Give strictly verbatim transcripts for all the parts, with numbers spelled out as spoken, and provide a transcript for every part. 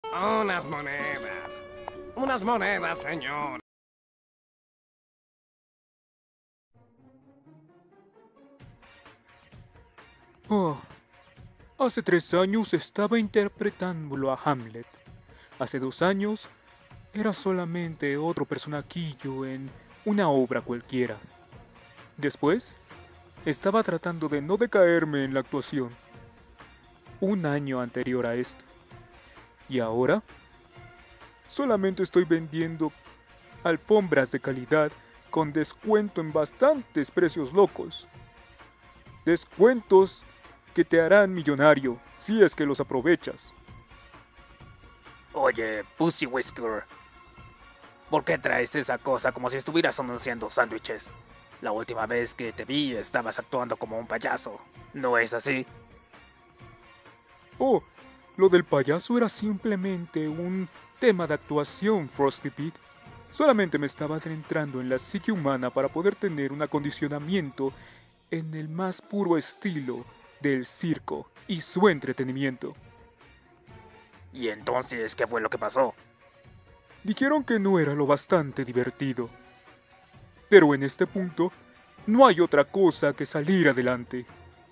Unas monedas. Unas monedas, señor. Oh, hace tres años estaba interpretándolo a Hamlet. Hace dos años era solamente otro personajillo en una obra cualquiera. Después, estaba tratando de no decaerme en la actuación. Un año anterior a esto. Y ahora, solamente estoy vendiendo alfombras de calidad con descuento en bastantes precios locos. Descuentos que te harán millonario si es que los aprovechas. Oye, Pussy Whisker, ¿por qué traes esa cosa como si estuvieras anunciando sándwiches? La última vez que te vi estabas actuando como un payaso, ¿no es así? Oh, lo del payaso era simplemente un tema de actuación, Frosty Pete. Solamente me estaba adentrando en la psique humana para poder tener un acondicionamiento en el más puro estilo del circo y su entretenimiento. ¿Y entonces qué fue lo que pasó? Dijeron que no era lo bastante divertido. Pero en este punto, no hay otra cosa que salir adelante.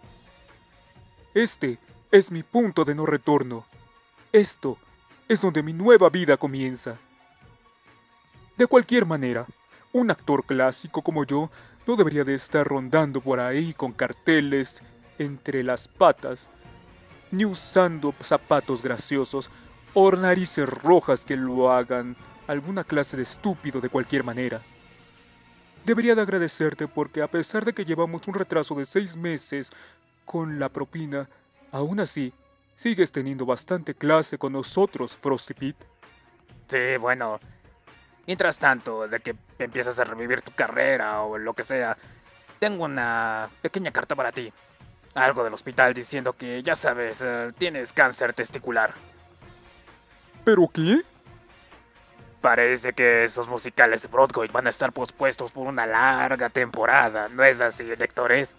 Este es mi punto de no retorno. Esto es donde mi nueva vida comienza. De cualquier manera, un actor clásico como yo no debería de estar rondando por ahí con carteles entre las patas, ni usando zapatos graciosos o narices rojas que lo hagan alguna clase de estúpido de cualquier manera. Debería de agradecerte porque a pesar de que llevamos un retraso de seis meses con la propina, aún así, sigues teniendo bastante clase con nosotros, Frosty Pete. Sí, bueno, mientras tanto, de que empiezas a revivir tu carrera o lo que sea, tengo una pequeña carta para ti. Algo del hospital diciendo que, ya sabes, eh, tienes cáncer testicular. ¿Pero qué? Parece que esos musicales de Broadway van a estar pospuestos por una larga temporada, ¿no es así, lectores?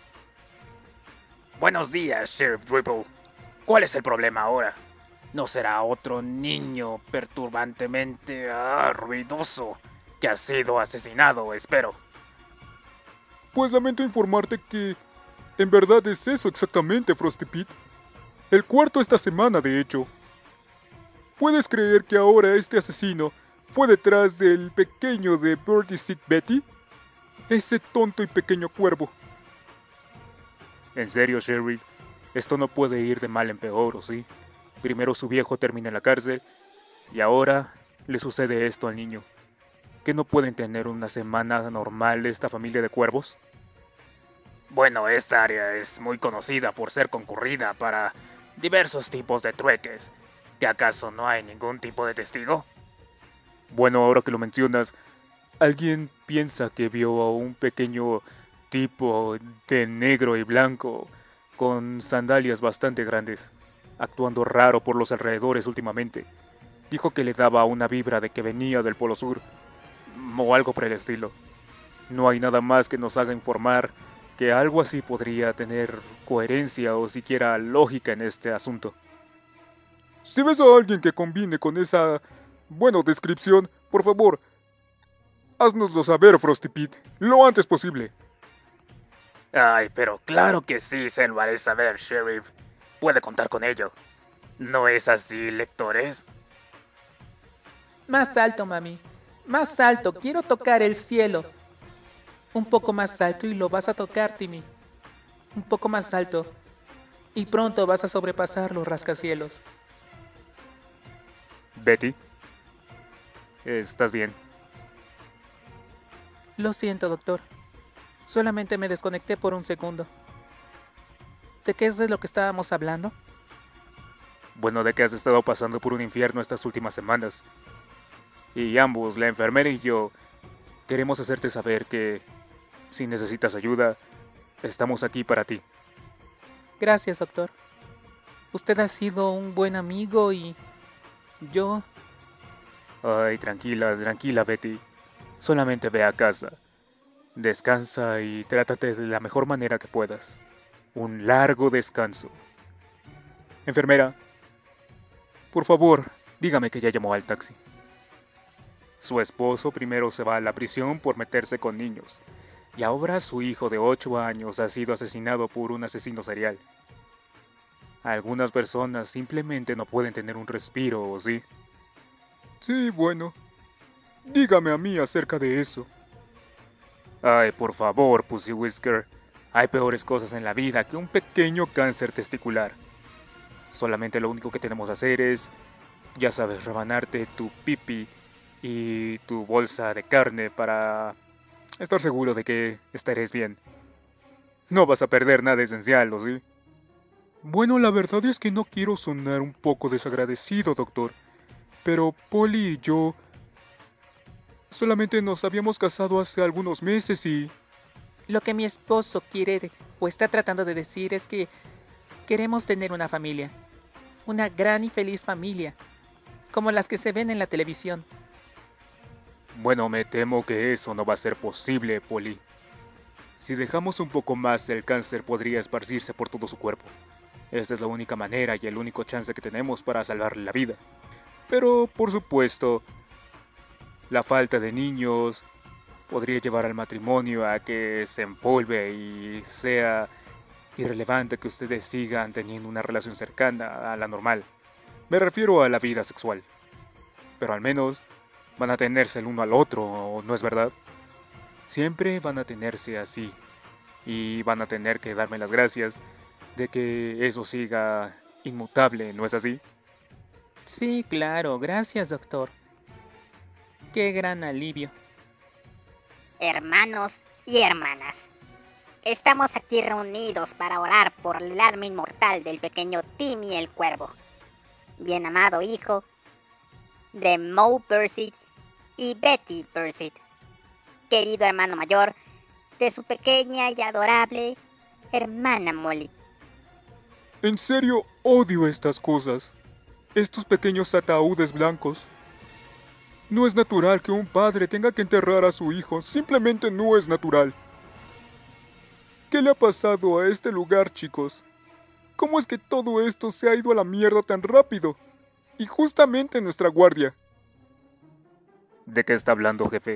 Buenos días, Sheriff Dribble. ¿Cuál es el problema ahora? ¿No será otro niño perturbantemente ah, ruidoso que ha sido asesinado, espero? Pues lamento informarte que en verdad es eso exactamente, Frosty Pete. El cuarto esta semana, de hecho. ¿Puedes creer que ahora este asesino fue detrás del pequeño de Birdie Sick Betty? Ese tonto y pequeño cuervo. En serio, Sheriff, esto no puede ir de mal en peor, ¿o sí? Primero su viejo termina en la cárcel y ahora le sucede esto al niño. ¿Que no pueden tener una semana normal esta familia de cuervos? Bueno, esta área es muy conocida por ser concurrida para diversos tipos de trueques. ¿Que acaso no hay ningún tipo de testigo? Bueno, ahora que lo mencionas, alguien piensa que vio a un pequeño tipo de negro y blanco con sandalias bastante grandes, actuando raro por los alrededores últimamente. Dijo que le daba una vibra de que venía del Polo Sur, o algo por el estilo. No hay nada más que nos haga informar que algo así podría tener coherencia o siquiera lógica en este asunto. Si ves a alguien que combine con esa, bueno, descripción, por favor, haznoslo saber, Frosty Pete, lo antes posible. Ay, pero claro que sí se lo haré saber, Sheriff. Puede contar con ello. ¿No es así, lectores? Más alto, mami. Más alto. Quiero tocar el cielo. Un poco más alto y lo vas a tocar, Timmy. Un poco más alto. Y pronto vas a sobrepasar los rascacielos. Betty, ¿estás bien? Lo siento, doctor. Solamente me desconecté por un segundo. ¿De qué es de lo que estábamos hablando? Bueno, de que has estado pasando por un infierno estas últimas semanas. Y ambos, la enfermera y yo, queremos hacerte saber que, si necesitas ayuda, estamos aquí para ti. Gracias, doctor. Usted ha sido un buen amigo y... yo... Ay, tranquila, tranquila, Betty. Solamente ve a casa. Descansa y trátate de la mejor manera que puedas. Un largo descanso. Enfermera, por favor, Dígame que ya llamó al taxi. Su esposo primero se va a la prisión por meterse con niños, y ahora su hijo de ocho años ha sido asesinado por un asesino serial. Algunas personas simplemente no pueden tener un respiro, ¿o sí? Sí, bueno. Dígame a mí acerca de eso. Ay, por favor, Pussy Whisker. Hay peores cosas en la vida que un pequeño cáncer testicular. Solamente lo único que tenemos que hacer es, ya sabes, rebanarte tu pipi y tu bolsa de carne para estar seguro de que estaréis bien. No vas a perder nada esencial, ¿o sí? Bueno, la verdad es que no quiero sonar un poco desagradecido, doctor. Pero Polly y yo solamente nos habíamos casado hace algunos meses y... Lo que mi esposo quiere de- o está tratando de decir es que queremos tener una familia. Una gran y feliz familia. Como las que se ven en la televisión. Bueno, me temo que eso no va a ser posible, Polly. Si dejamos un poco más, el cáncer podría esparcirse por todo su cuerpo. Esa es la única manera y el único chance que tenemos para salvarle la vida. Pero, por supuesto, la falta de niños podría llevar al matrimonio a que se empolve y sea irrelevante que ustedes sigan teniendo una relación cercana a la normal. Me refiero a la vida sexual. Pero al menos van a tenerse el uno al otro, ¿no es verdad? Siempre van a tenerse así. Y van a tener que darme las gracias de que eso siga inmutable, ¿no es así? Sí, claro. Gracias, doctor. Qué gran alivio. Hermanos y hermanas, estamos aquí reunidos para orar por el alma inmortal del pequeño Timmy el Cuervo, bien amado hijo de Moe Bursit y Betty Bursit, querido hermano mayor de su pequeña y adorable hermana Molly. En serio, odio estas cosas. Estos pequeños ataúdes blancos. No es natural que un padre tenga que enterrar a su hijo. Simplemente no es natural. ¿Qué le ha pasado a este lugar, chicos? ¿Cómo es que todo esto se ha ido a la mierda tan rápido? Y justamente en nuestra guardia. ¿De qué está hablando, jefe?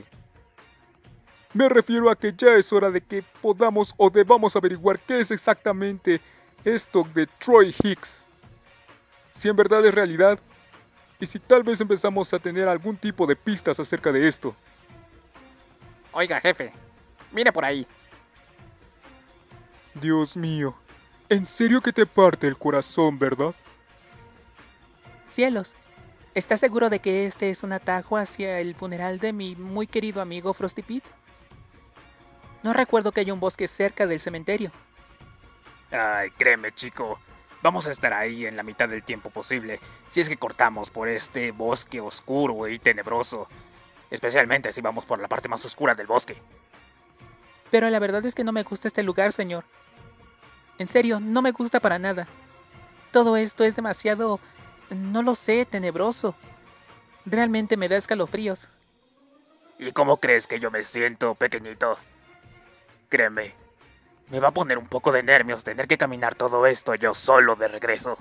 Me refiero a que ya es hora de que podamos o debamos averiguar qué es exactamente esto de Troy Hicks. Si en verdad es realidad, y si tal vez empezamos a tener algún tipo de pistas acerca de esto. Oiga, jefe, mire por ahí. Dios mío, en serio que te parte el corazón, ¿verdad? Cielos, ¿estás seguro de que este es un atajo hacia el funeral de mi muy querido amigo Frosty Pete? No recuerdo que haya un bosque cerca del cementerio. Ay, créeme, chico. Vamos a estar ahí en la mitad del tiempo posible, si es que cortamos por este bosque oscuro y tenebroso. Especialmente si vamos por la parte más oscura del bosque. Pero la verdad es que no me gusta este lugar, señor. En serio, no me gusta para nada. Todo esto es demasiado, no lo sé, tenebroso. Realmente me da escalofríos. ¿Y cómo crees que yo me siento, pequeñito? Créeme, me va a poner un poco de nervios tener que caminar todo esto yo solo de regreso.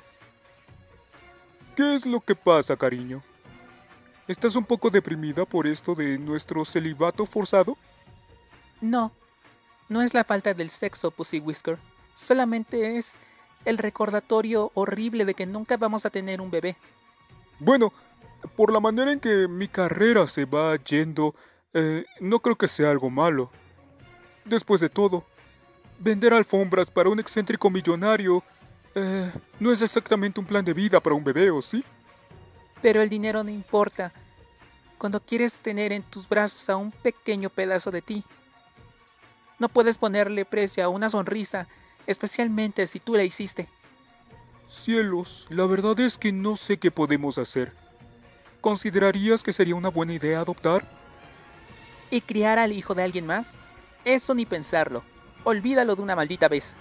¿Qué es lo que pasa, cariño? ¿Estás un poco deprimida por esto de nuestro celibato forzado? No, no es la falta del sexo, Pussy Whisker. Solamente es el recordatorio horrible de que nunca vamos a tener un bebé. Bueno, por la manera en que mi carrera se va yendo, eh, no creo que sea algo malo. Después de todo, vender alfombras para un excéntrico millonario eh, no es exactamente un plan de vida para un bebé, ¿o sí? Pero el dinero no importa cuando quieres tener en tus brazos a un pequeño pedazo de ti. No puedes ponerle precio a una sonrisa, especialmente si tú la hiciste. Cielos, la verdad es que no sé qué podemos hacer. ¿Considerarías que sería una buena idea adoptar? ¿Y criar al hijo de alguien más? Eso ni pensarlo. Olvídalo de una maldita vez.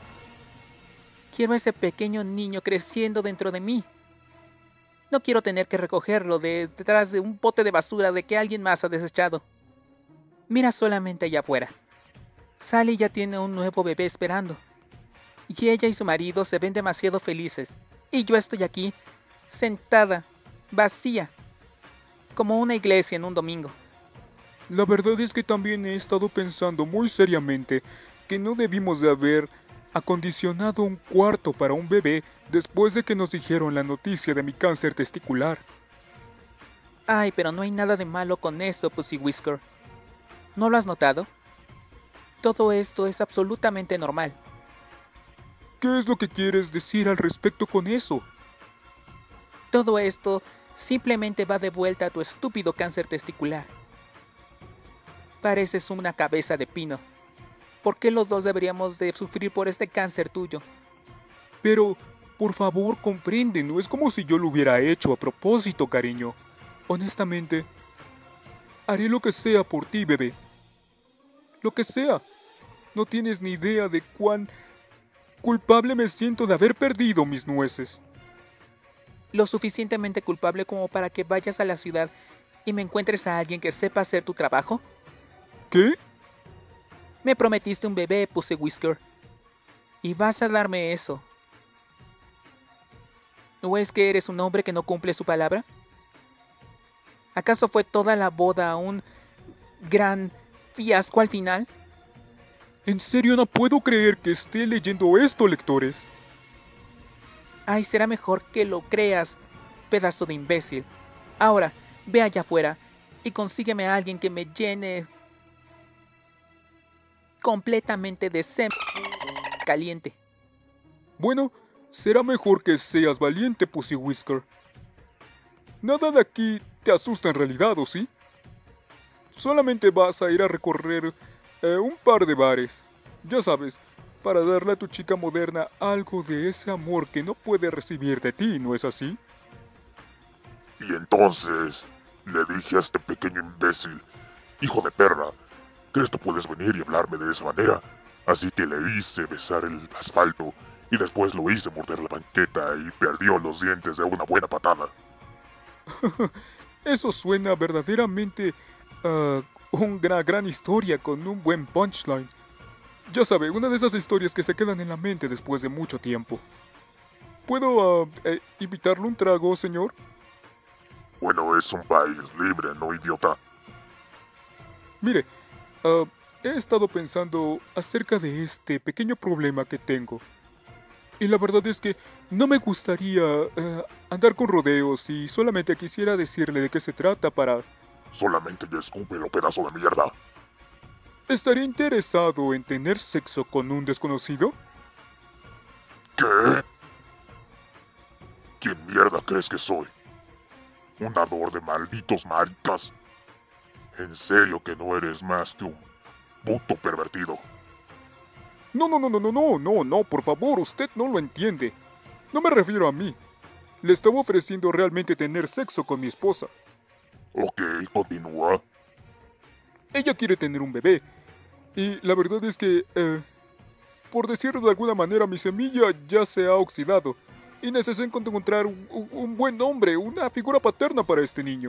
Quiero ese pequeño niño creciendo dentro de mí. No quiero tener que recogerlo de detrás de un bote de basura de que alguien más ha desechado. Mira solamente allá afuera. Sally ya tiene un nuevo bebé esperando. Y ella y su marido se ven demasiado felices. Y yo estoy aquí, sentada, vacía, como una iglesia en un domingo. La verdad es que también he estado pensando muy seriamente que no debimos de haber acondicionado un cuarto para un bebé después de que nos dijeron la noticia de mi cáncer testicular. Ay, pero no hay nada de malo con eso, Pussy Whisker. ¿No lo has notado? Todo esto es absolutamente normal. ¿Qué es lo que quieres decir al respecto con eso? Todo esto simplemente va de vuelta a tu estúpido cáncer testicular. Pareces una cabeza de pino. ¿Por qué los dos deberíamos de sufrir por este cáncer tuyo? Pero, por favor, comprende, no es como si yo lo hubiera hecho a propósito, cariño. Honestamente, haré lo que sea por ti, bebé. Lo que sea. No tienes ni idea de cuán culpable me siento de haber perdido mis nueces. Lo suficientemente culpable como para que vayas a la ciudad y me encuentres a alguien que sepa hacer tu trabajo. ¿Qué? Me prometiste un bebé, Pussy Whisker. Y vas a darme eso. ¿No es que eres un hombre que no cumple su palabra? ¿Acaso fue toda la boda un gran fiasco al final? En serio no puedo creer que esté leyendo esto, lectores. Ay, será mejor que lo creas, pedazo de imbécil. Ahora, ve allá afuera y consígueme a alguien que me llene completamente de semen caliente. Bueno, será mejor que seas valiente, Pussy Whisker. Nada de aquí te asusta en realidad, ¿o sí? Solamente vas a ir a recorrer eh, un par de bares, ya sabes, para darle a tu chica moderna algo de ese amor que no puede recibir de ti, ¿no es así? Y entonces le dije a este pequeño imbécil, hijo de perra, ¿crees que puedes venir y hablarme de esa manera? Así que le hice besar el asfalto y después lo hice morder la banqueta y perdió los dientes de una buena patada. Eso suena verdaderamente uh, una gran historia con un buen punchline. Ya sabe, una de esas historias que se quedan en la mente después de mucho tiempo. ¿Puedo uh, eh, invitarle un trago, señor? Bueno, es un país libre, no idiota. Mire, uh, he estado pensando acerca de este pequeño problema que tengo. Y la verdad es que no me gustaría uh, andar con rodeos y solamente quisiera decirle de qué se trata para... Solamente ya escúpelo, pedazo de mierda. ¿Estaría interesado en tener sexo con un desconocido? ¿Qué? ¿Quién mierda crees que soy? ¿Un dador de malditos maricas? ¿En serio que no eres más que un puto pervertido? No, no, no, no, no, no, no, no, por favor, usted no lo entiende. No me refiero a mí. Le estaba ofreciendo realmente tener sexo con mi esposa. Ok, continúa. Ella quiere tener un bebé. Y la verdad es que, eh, por decirlo de alguna manera, mi semilla ya se ha oxidado. Y necesito encontrar un, un, un buen hombre, una figura paterna para este niño.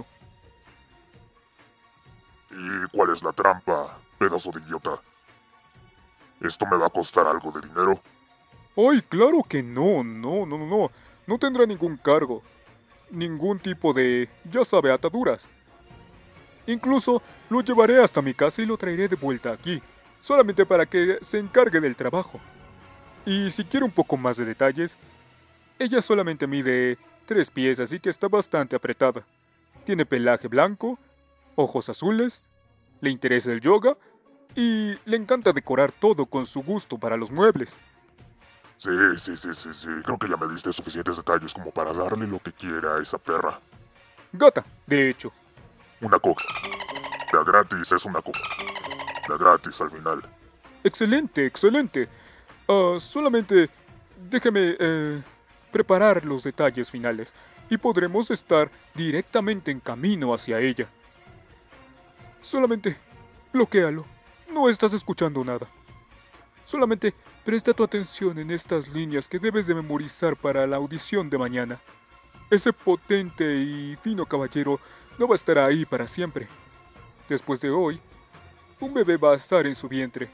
¿Y cuál es la trampa, pedazo de idiota? ¿Esto me va a costar algo de dinero? ¡Ay, claro que no! No, no, no, no. No tendrá ningún cargo. Ningún tipo de, ya sabe, ataduras. Incluso lo llevaré hasta mi casa y lo traeré de vuelta aquí, solamente para que se encargue del trabajo. Y si quiere un poco más de detalles, ella solamente mide tres pies, así que está bastante apretada. Tiene pelaje blanco, ojos azules, le interesa el yoga y le encanta decorar todo con su gusto para los muebles. Sí, sí, sí, sí, sí. Creo que ya me diste suficientes detalles como para darle lo que quiera a esa perra. Gata, de hecho. Una coca. La gratis es una coca. La gratis al final. Excelente, excelente. Uh, solamente déjeme eh, preparar los detalles finales y podremos estar directamente en camino hacia ella. Solamente bloquéalo. No estás escuchando nada. Solamente presta tu atención en estas líneas que debes de memorizar para la audición de mañana. Ese potente y fino caballero no va a estar ahí para siempre. Después de hoy, un bebé va a estar en su vientre.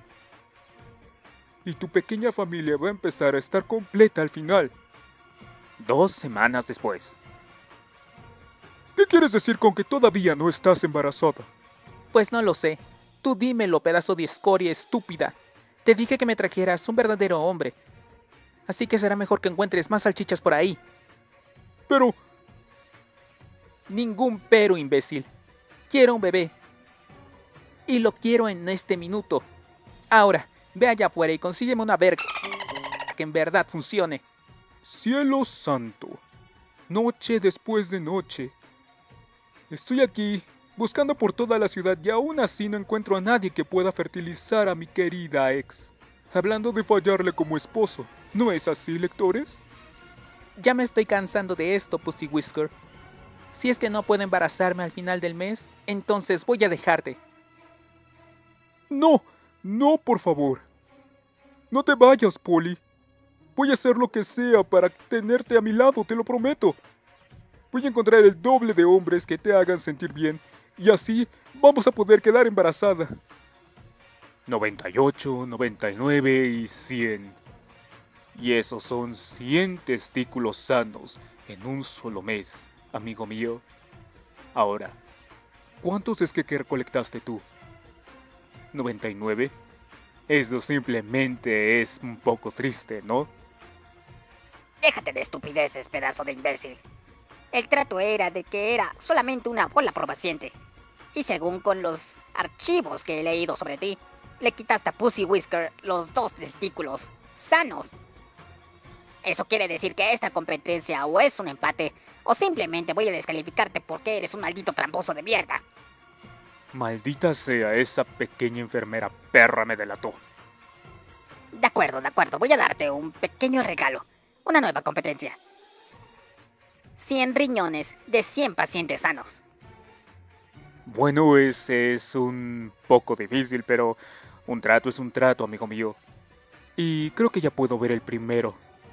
Y tu pequeña familia va a empezar a estar completa al final. Dos semanas después. ¿Qué quieres decir con que todavía no estás embarazada? Pues no lo sé. Tú dímelo, pedazo de escoria estúpida. Te dije que me trajeras un verdadero hombre. Así que será mejor que encuentres más salchichas por ahí. Pero... Ningún pero, imbécil. Quiero un bebé. Y lo quiero en este minuto. Ahora, ve allá afuera y consígueme una verga que en verdad funcione. Cielo santo. Noche después de noche. Estoy aquí, buscando por toda la ciudad y aún así no encuentro a nadie que pueda fertilizar a mi querida ex. Hablando de fallarle como esposo, ¿no es así, lectores? Ya me estoy cansando de esto, Pussy Whisker. Si es que no puedo embarazarme al final del mes, entonces voy a dejarte. No, no, por favor. No te vayas, Polly. Voy a hacer lo que sea para tenerte a mi lado, te lo prometo. Voy a encontrar el doble de hombres que te hagan sentir bien y así vamos a poder quedar embarazada. noventa y ocho, noventa y nueve y cien. Y esos son cien testículos sanos en un solo mes, amigo mío. Ahora, ¿cuántos es que recolectaste tú? ¿noventa y nueve? Eso simplemente es un poco triste, ¿no? Déjate de estupideces, pedazo de imbécil. El trato era de que era solamente una bola por paciente. Y según con los archivos que he leído sobre ti, le quitaste a Pussy Whisker los dos testículos sanos. Eso quiere decir que esta competencia o es un empate, o simplemente voy a descalificarte porque eres un maldito tramposo de mierda. Maldita sea, esa pequeña enfermera perra me delató. De acuerdo, de acuerdo, voy a darte un pequeño regalo. Una nueva competencia. cien riñones de cien pacientes sanos. Bueno, ese es un poco difícil, pero un trato es un trato, amigo mío. Y creo que ya puedo ver el primero.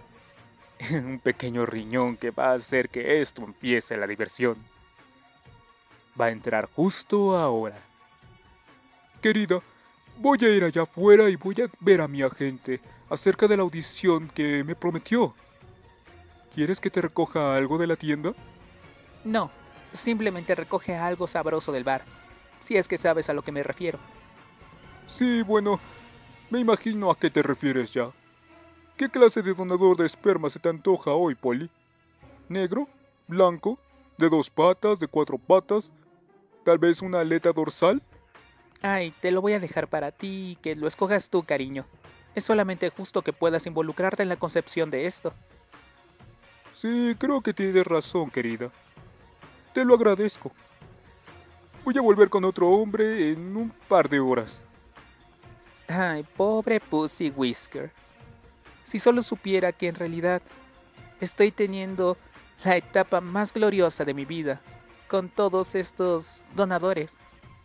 Un pequeño riñón que va a hacer que esto empiece la diversión. Va a entrar justo ahora. Querida, voy a ir allá afuera y voy a ver a mi agente acerca de la audición que me prometió. ¿Quieres que te recoja algo de la tienda? No, simplemente recoge algo sabroso del bar, si es que sabes a lo que me refiero. Sí, bueno, me imagino a qué te refieres ya. ¿Qué clase de donador de esperma se te antoja hoy, Polly? ¿Negro? ¿Blanco? ¿De dos patas? ¿De cuatro patas? ¿Tal vez una aleta dorsal? Ay, te lo voy a dejar para ti y que lo escojas tú, cariño. Es solamente justo que puedas involucrarte en la concepción de esto. Sí, creo que tienes razón, querida. Te lo agradezco. Voy a volver con otro hombre en un par de horas. Ay, pobre Pussy Whisker. Si solo supiera que en realidad estoy teniendo la etapa más gloriosa de mi vida con todos estos donadores.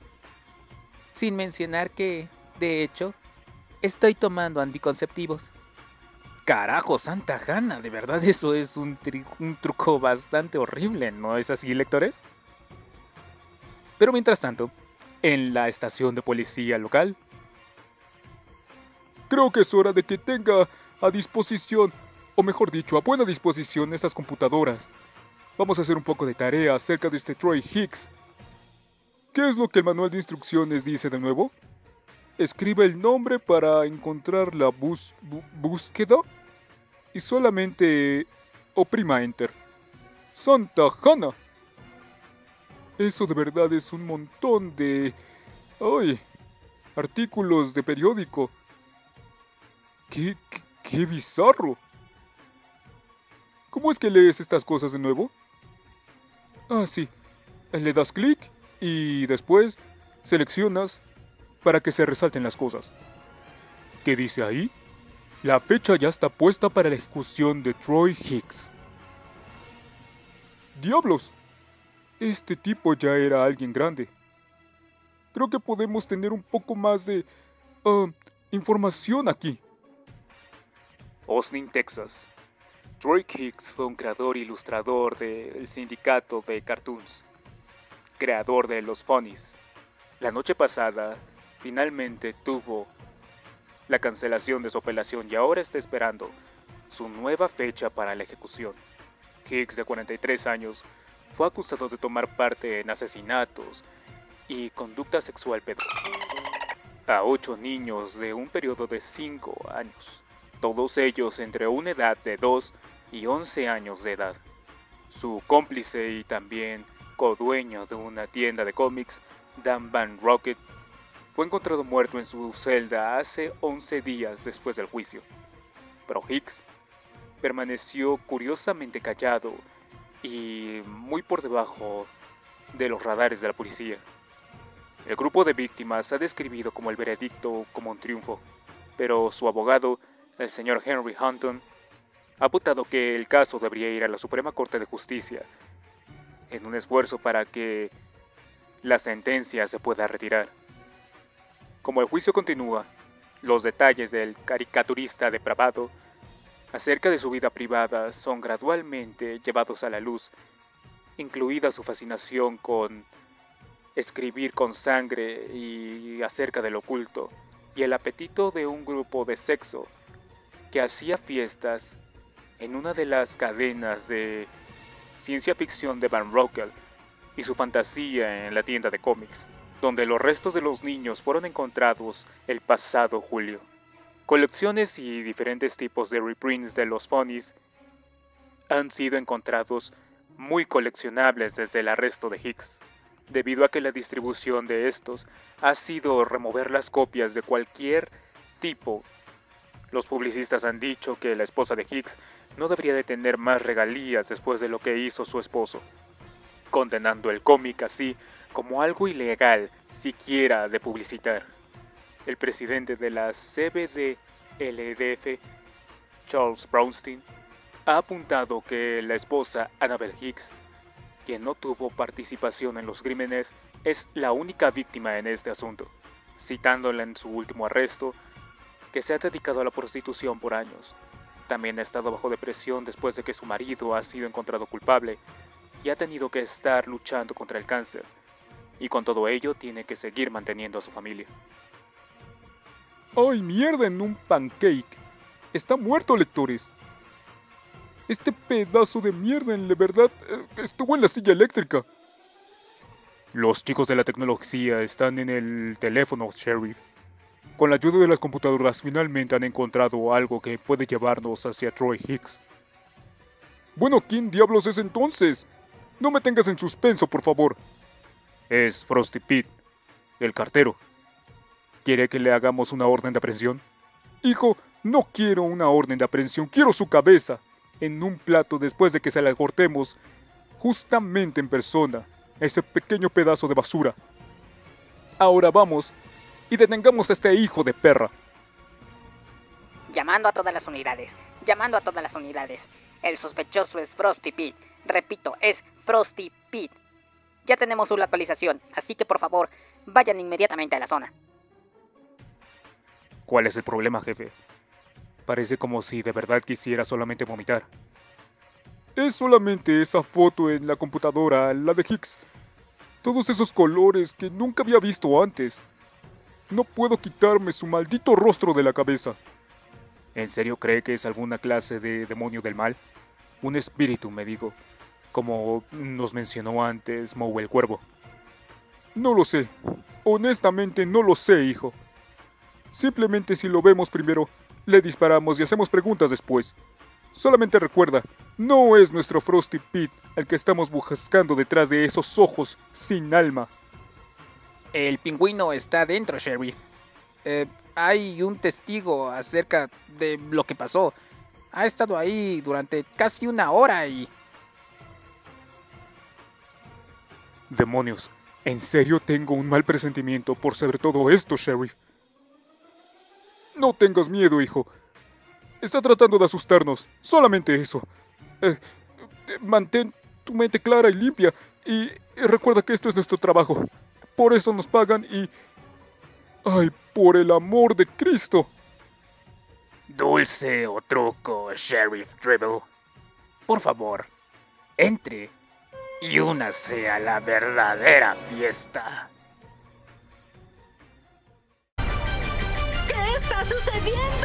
Sin mencionar que, de hecho, estoy tomando anticonceptivos. Carajo, Santa Hanna, de verdad eso es un, un truco bastante horrible, ¿no es así, lectores? Pero mientras tanto, en la estación de policía local, creo que es hora de que tenga a disposición, o mejor dicho, a buena disposición esas computadoras. Vamos a hacer un poco de tarea acerca de este Troy Hicks. ¿Qué es lo que el manual de instrucciones dice de nuevo? Escribe el nombre para encontrar la bus bu búsqueda y solamente oprima Enter. ¡Santa Hanna! Eso de verdad es un montón de... ¡Ay! Artículos de periódico. ¡Qué, qué, qué bizarro! ¿Cómo es que lees estas cosas de nuevo? Ah, sí. Le das clic y después seleccionas para que se resalten las cosas. ¿Qué dice ahí? La fecha ya está puesta para la ejecución de Troy Hicks. ¡Diablos! Este tipo ya era alguien grande. Creo que podemos tener un poco más de uh, información aquí. Austin, Texas. Troy Hicks fue un creador e ilustrador del sindicato de cartoons, creador de los Funnies. La noche pasada, finalmente tuvo la cancelación de su apelación y ahora está esperando su nueva fecha para la ejecución. Hicks, de cuarenta y tres años, fue acusado de tomar parte en asesinatos y conducta sexual pedófila a ocho niños de un periodo de cinco años, todos ellos entre una edad de dos y once años de edad. Su cómplice y también codueño de una tienda de cómics, Dan Van Rocket, fue encontrado muerto en su celda hace once días después del juicio. Pero Hicks permaneció curiosamente callado y muy por debajo de los radares de la policía. El grupo de víctimas ha describido como el veredicto como un triunfo, pero su abogado, el señor Henry Hunton, ha apuntado que el caso debería ir a la Suprema Corte de Justicia, en un esfuerzo para que la sentencia se pueda retirar. Como el juicio continúa, los detalles del caricaturista depravado acerca de su vida privada son gradualmente llevados a la luz, incluida su fascinación con escribir con sangre y acerca del oculto, y el apetito de un grupo de sexo que hacía fiestas en una de las cadenas de ciencia ficción de Van Rocket y su fantasía en la tienda de cómics, donde los restos de los niños fueron encontrados el pasado julio. Colecciones y diferentes tipos de reprints de los Funnies han sido encontrados muy coleccionables desde el arresto de Hicks, debido a que la distribución de estos ha sido remover las copias de cualquier tipo. Los publicistas han dicho que la esposa de Hicks no debería de tener más regalías después de lo que hizo su esposo, condenando el cómic así como algo ilegal siquiera de publicitar. El presidente de la C B D L D F, Charles Brownstein, ha apuntado que la esposa Annabelle Hicks, quien no tuvo participación en los crímenes, es la única víctima en este asunto, citándola en su último arresto, que se ha dedicado a la prostitución por años. También ha estado bajo depresión después de que su marido ha sido encontrado culpable y ha tenido que estar luchando contra el cáncer, y con todo ello tiene que seguir manteniendo a su familia. ¡Ay, mierda en un pancake! Está muerto, lectores. Este pedazo de mierda en la verdad eh, estuvo en la silla eléctrica. Los chicos de la tecnología están en el teléfono, Sheriff. Con la ayuda de las computadoras finalmente han encontrado algo que puede llevarnos hacia Troy Hicks. Bueno, ¿quién diablos es entonces? No me tengas en suspenso, por favor. Es Frosty Pete, el cartero. ¿Quiere que le hagamos una orden de aprehensión? Hijo, no quiero una orden de aprehensión, quiero su cabeza. En un plato después de que se la cortemos, justamente en persona, ese pequeño pedazo de basura. Ahora vamos y detengamos a este hijo de perra. Llamando a todas las unidades, llamando a todas las unidades. El sospechoso es Frosty Pete. Repito, es Frosty Pete. Ya tenemos una actualización, así que por favor, vayan inmediatamente a la zona. ¿Cuál es el problema, jefe? Parece como si de verdad quisiera solamente vomitar. Es solamente esa foto en la computadora, la de Hicks. Todos esos colores que nunca había visto antes. No puedo quitarme su maldito rostro de la cabeza. ¿En serio cree que es alguna clase de demonio del mal? Un espíritu, me digo, como nos mencionó antes Moe el Cuervo. No lo sé. Honestamente no lo sé, hijo. Simplemente si lo vemos primero, le disparamos y hacemos preguntas después. Solamente recuerda, no es nuestro Frosty Pete el que estamos buscando detrás de esos ojos sin alma. El pingüino está dentro, Sheriff. Eh, hay un testigo acerca de lo que pasó. Ha estado ahí durante casi una hora y... Demonios, en serio tengo un mal presentimiento por saber todo esto, Sheriff. No tengas miedo, hijo. Está tratando de asustarnos, solamente eso. Eh, mantén tu mente clara y limpia y recuerda que esto es nuestro trabajo. Por eso nos pagan y... ¡Ay, por el amor de Cristo! Dulce o truco, Sheriff Dribble. Por favor, entre y únase a la verdadera fiesta. ¿Qué está sucediendo?